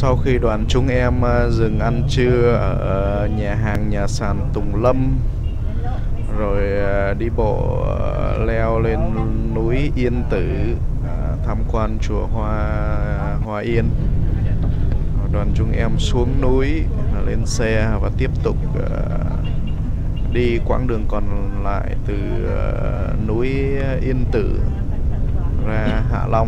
Sau khi đoàn chúng em dừng ăn trưa ở nhà hàng nhà sàn Tùng Lâm, rồi đi bộ leo lên núi Yên Tử, tham quan chùa Hoa Yên. Đoàn chúng em xuống núi, lên xe và tiếp tục đi quãng đường còn lại từ núi Yên Tử ra Hạ Long.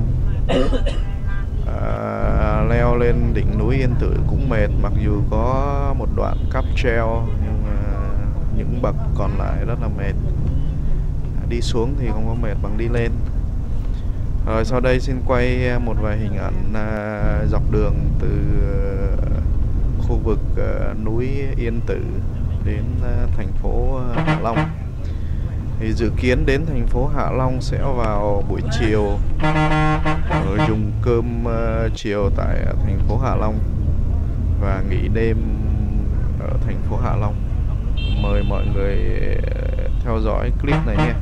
Leo lên đỉnh núi Yên Tử cũng mệt, mặc dù có một đoạn cáp treo nhưng những bậc còn lại rất là mệt. Đi xuống thì không có mệt bằng đi lên. Rồi sau đây xin quay một vài hình ảnh dọc đường từ khu vực núi Yên Tử đến thành phố Hạ Long. Thì dự kiến đến thành phố Hạ Long sẽ vào buổi chiều, rồi dùng cơm chiều tại thành phố Hạ Long và nghỉ đêm ở thành phố Hạ Long. Mời mọi người theo dõi clip này nhé.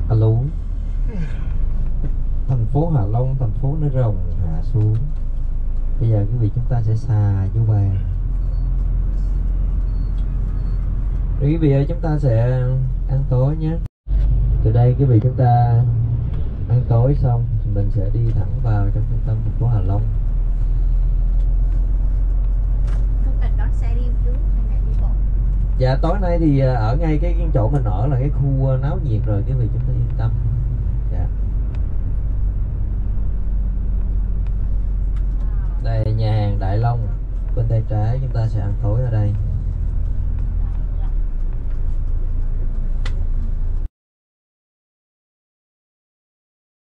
Alo. Thành phố Hạ Long, thành phố Nới Rồng hạ xuống. Bây giờ quý vị chúng ta sẽ xà vô bàn. Rồi quý vị ơi, chúng ta sẽ ăn tối nhé. Từ đây quý vị chúng ta ăn tối xong thì mình sẽ đi thẳng vào trong trung tâm thành phố Hạ Long. Không cần đón xe đi trước hay là đi bộ? Dạ tối nay thì ở ngay cái chỗ mình ở là cái khu náo nhiệt rồi, quý vị chúng ta yên tâm. Dạ. Đây nhà hàng Đại Long, bên tay trái chúng ta sẽ ăn tối ở đây.